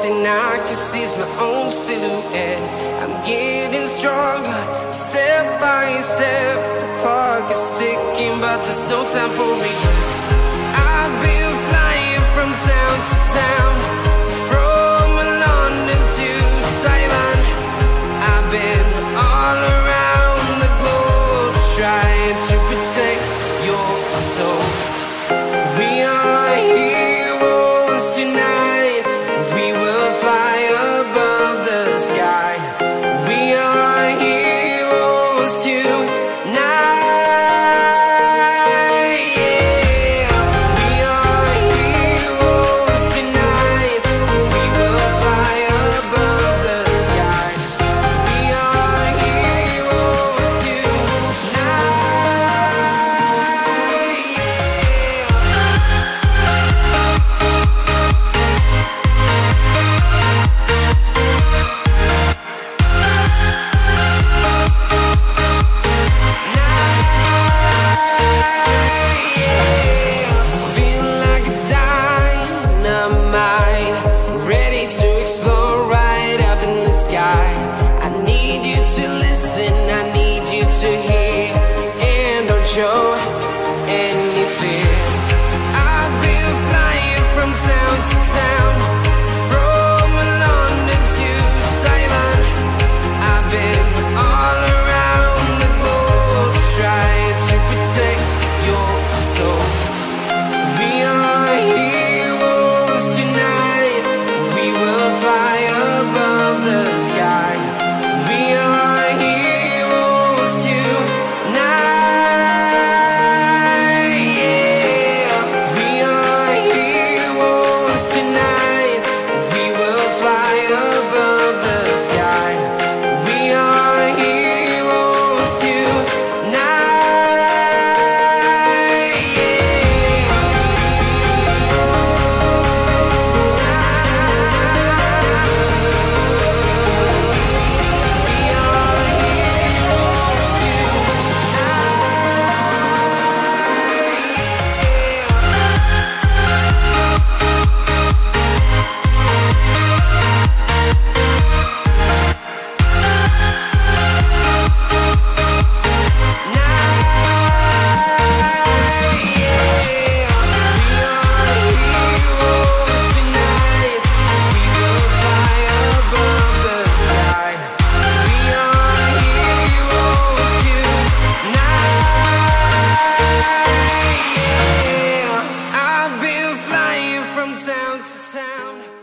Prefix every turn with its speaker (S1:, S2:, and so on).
S1: thing I can see is my own silhouette. I'm getting stronger, step by step. The clock is ticking, but there's no time for regrets. I've been flying from town to town, from London to Taiwan. I've been all around the globe, trying to protect your soul. We are heroes tonight. We will fly above the sky. We are heroes tonight. Show any fear. I've been flying from town to town, from London to Taiwan. I've been all around the globe, trying to protect your soul. We are heroes tonight. We will fly above the sky. We are heroes tonight. Town to town.